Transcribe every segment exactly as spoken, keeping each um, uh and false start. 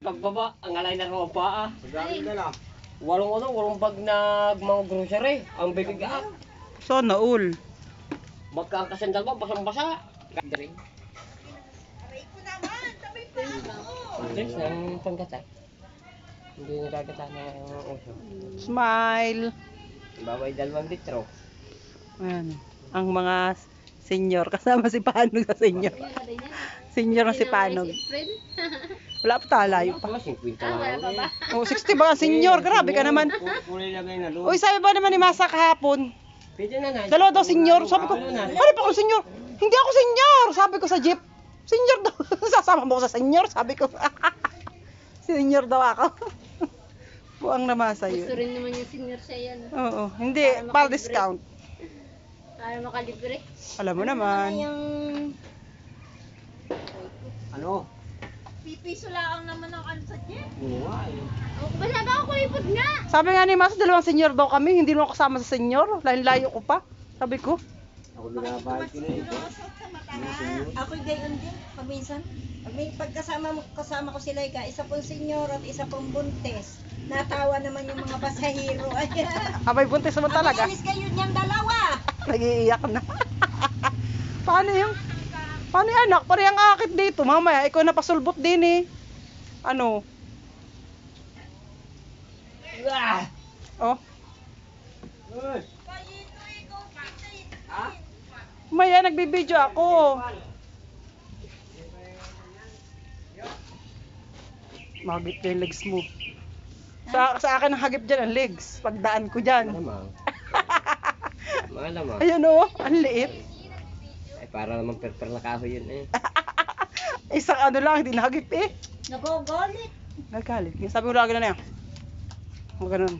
Pagbaba, ang alay na rin pa ah. Pagdating na lang. Walong ano, walong bag na mga grocery. Ang bibig ah. Sana all. Magkakasandal mo, basang-basa. Gathering. Drinks ng panggata. Hindi nagkagata ng uso. Smile. Baway dalawang litro. Ayan. Ang mga senior. Kasama si Panog sa senior. Senior na si Panog. Wala pa talayo pa. Mga fifty lang. Oh, sixty ba ang senior? Grabe ka naman. Kulay lagay na doon. Uy, sabi ba naman ni Masa kahapon? Pwede na na. Dalawa daw senior. Sabi ko, ano pa ako senior? Hindi ako senior. Sabi ko sa jeep. Senior daw. Sasama mo ko sa senior. Sabi ko. Senior daw ako. Buang na Masa yun. Gusto rin naman yung senior siya yan. Oo. Hindi. Para discount. Para makalibre. Alam mo naman. Yung Ano? pipiso lang naman ang ano sa jeep. Oo nga eh. Oh, basta ba ako kulipod nga? Sabi nga ni Masa, dalawang senior daw kami. Hindi mo kasama sa senior. Layo-layo ko pa. Sabi ko. Ako binabayad ko na ito. Ako gayon din, paminsan. Pag may pagkasama mo, kasama ko sila, ka, isa pong senyor at isa pong buntes. Natawa naman yung mga pasahero. Ayan. Abay, buntis naman talaga. Alis kayo niyang dalawa. Nag-iiyak na. Paano yung... Paano yung anak? Pari ang akit dito. Mamaya, ikaw napasulbot din eh. Ano? Ah! Oh. Uy! Ha? Maya, nagbibideo ako. Magit yung legs mo. Sa, sa akin ang hagip dyan ang legs. Pagdaan ko dyan. Malamang. Malamang. Ayun o, ang liit. Ay, para naman perper na kahoy yun eh. Isang ano lang, hindi nahagip eh. Nagogolit. Nagkalit. Sabi ko lagi na na yan. O ganun.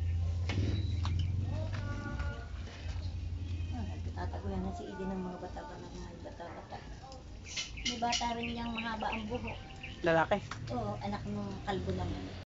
Tatagulan na si Edi ng mga bata-bata ng mga bata-bata. May bata rin niyang mahaba ang buhok. Lalaki. Oo, anak ng kalbo naman.